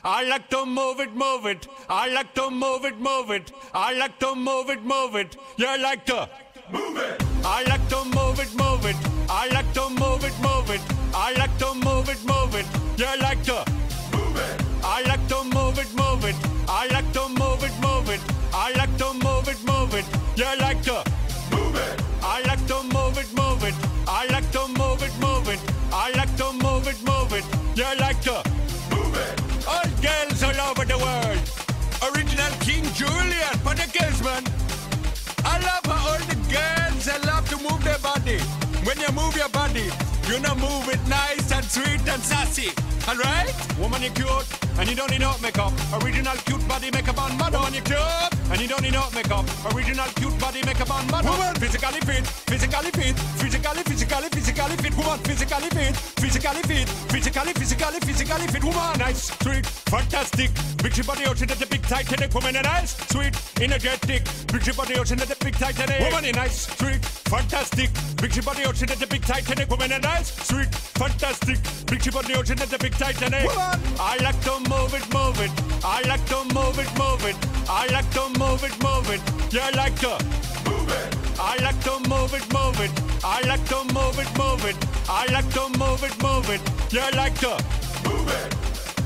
I like to move it, move it. I like to move it, move it. I like to move it, move it. You like to move it. I like to move it, move it. I like to move it, move it. I like to move it, move it. You like to move it. I like to move it, move it. I like to move it, move it. I like to move it, move it. You like to move it. I like to move it, move it. I like to move it, move it. I like to move it, move it. You like to move it. All girls all over the world. Original King Julian for the girls, man. I love how all the girls they love to move their body. When you move your body, you know move it nice and sweet and sassy. Alright? Woman, you cute, and you don't need no makeup. Original cute body makeup on model. Woman, you cute, and you don't need no makeup. Original cute body makeup on model. Woman, physically fit, physically fit, physically fit. Woman, physically fit, physically fit. Woman, nice, sweet, fantastic. Big shape body, ocean at the big Titanic. Woman, nice, sweet, energetic. Big shape body, ocean at the big Titanic. Woman, nice, sweet, fantastic. Big shape body, ocean at the big Titanic. Woman, nice, sweet, fantastic. Big shape body, ocean at the big Titanic. Woman, I like to move it, move it. I like to move it, move it. I like to move it, move it. You like to move it. I like to move it, move it. I like to move it, move it. I like to move it, move it. You like to move it.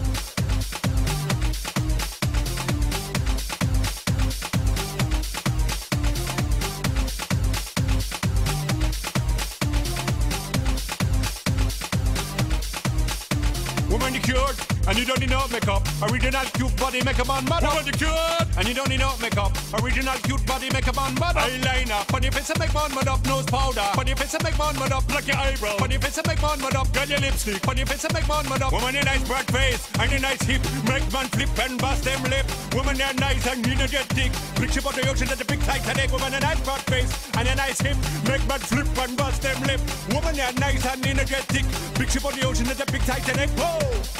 Woman, you cute, and you don't need no makeup. Original cute body makeup on model. Woman, you cute, and you don't need no makeup. Original cute body makeup on model. Eyeliner, on your face and make man mud up. Nose powder, on your face and make man mud up. Pluck your eyebrow, on your face and make man mud up. Girl, your lipstick, on your face and make man mud up. Woman, you nice broad face, and you nice hip. Make man flip and bust them lip. Woman, you nice and energetic. Big ship on the ocean at the big Titanic. Woman, you nice broad face, and you nice hip. Make man flip and bust them lip. Woman, you nice and energetic. Big ship on the ocean at the big Titanic. Whoa!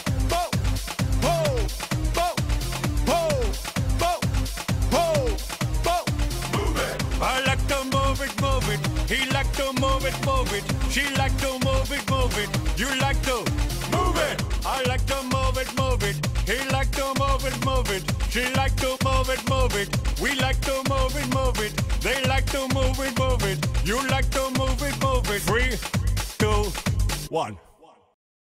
I like to move it, move it. He like to move it, move it. She like to move it, move it. You like to move it. I like to move it, move it. He like to move it, move it. She like to move it, move it. We like to move it, move it. They like to move it, move it. You like to move it, move it. 3, 2, 1.